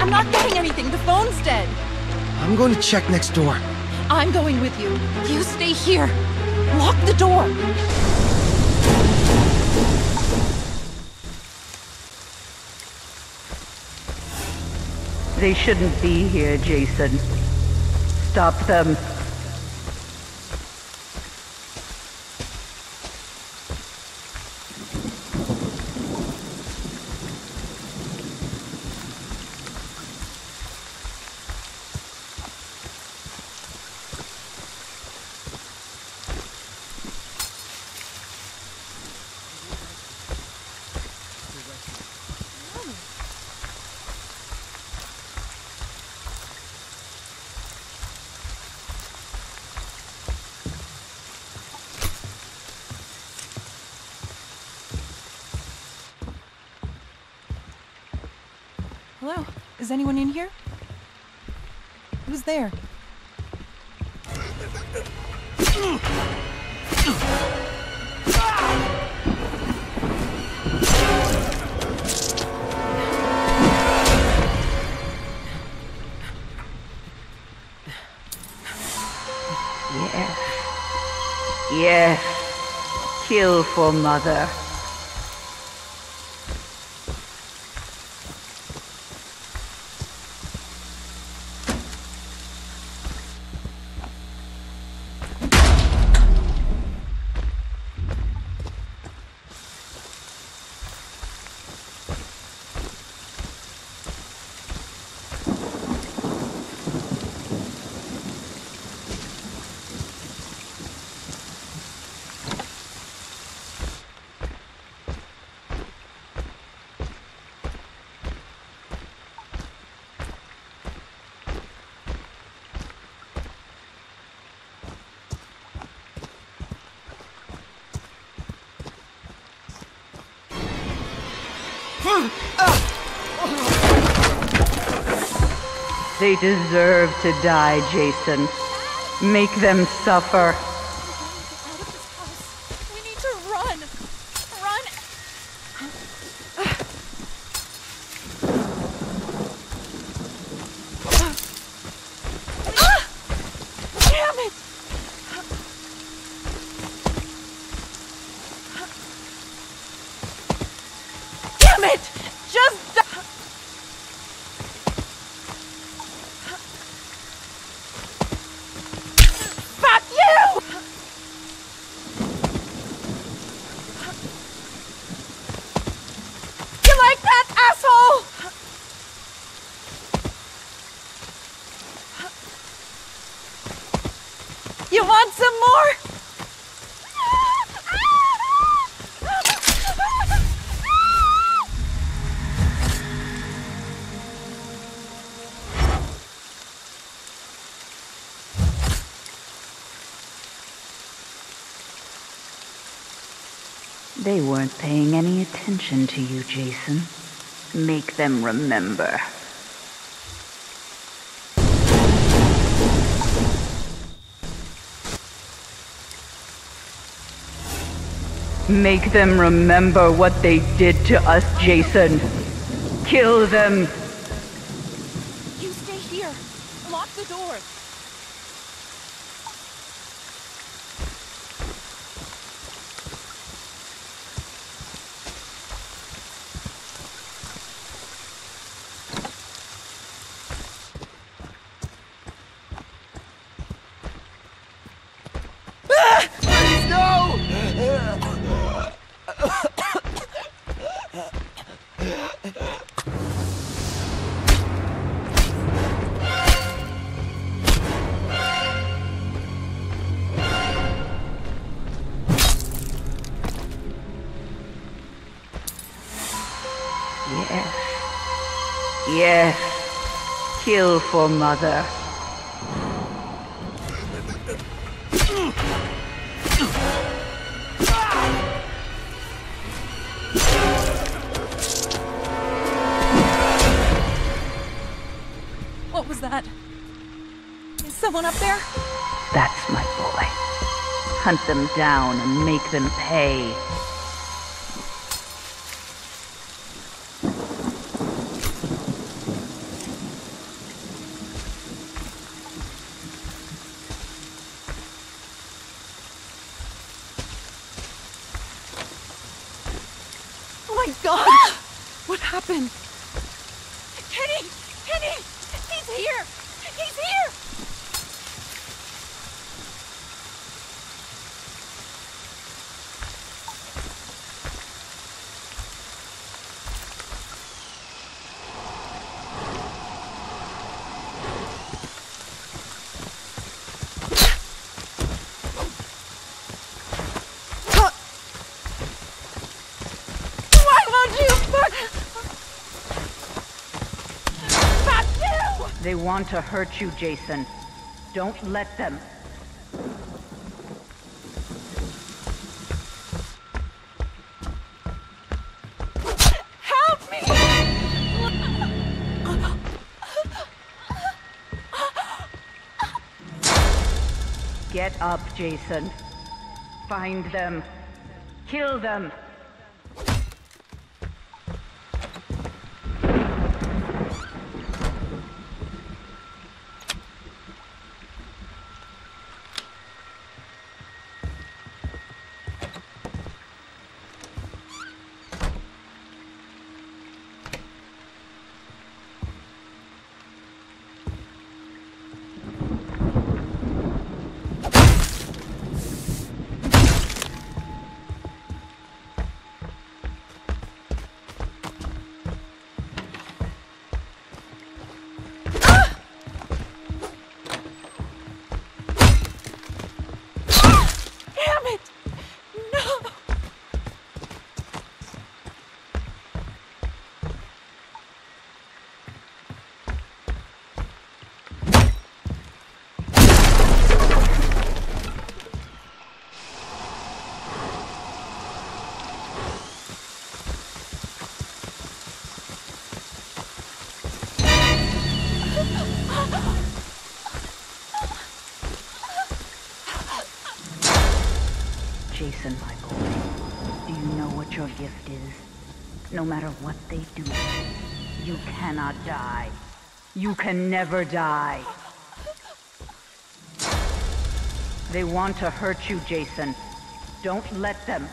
I'm not getting anything. The phone's dead. I'm going to check next door. I'm going with you. You stay here. Lock the door. They shouldn't be here, Jason. Stop them. Hello? Is anyone in here? Who's there? Yes. Yes. Kill for Mother. They deserve to die, Jason. Make them suffer. Out of this house. We need to run. Run. Damn it! Damn it! Just fuck you! You like that, asshole? You want some more? They weren't paying any attention to you, Jason. Make them remember. Make them remember what they did to us, Jason. Kill them. You stay here. Lock the door. Please, no! Yes. Yes. Kill for Mother. What was that? Is someone up there? That's my boy. Hunt them down and make them pay. God! What happened? Kenny! Kenny! He's here! He's here! They want to hurt you, Jason. Don't let them. Help me! Get up, Jason. Find them. Kill them. Jason, my boy, do you know what your gift is? No matter what they do, you cannot die. You can never die. They want to hurt you, Jason. Don't let them.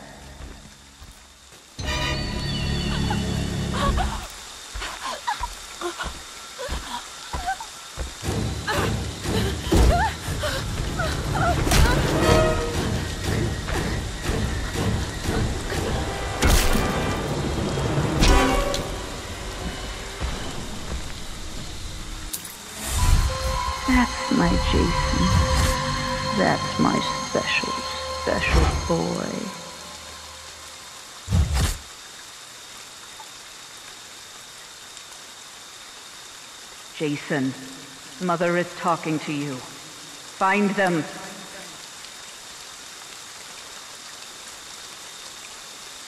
That's my Jason. That's my special, special boy. Jason, Mother is talking to you. Find them.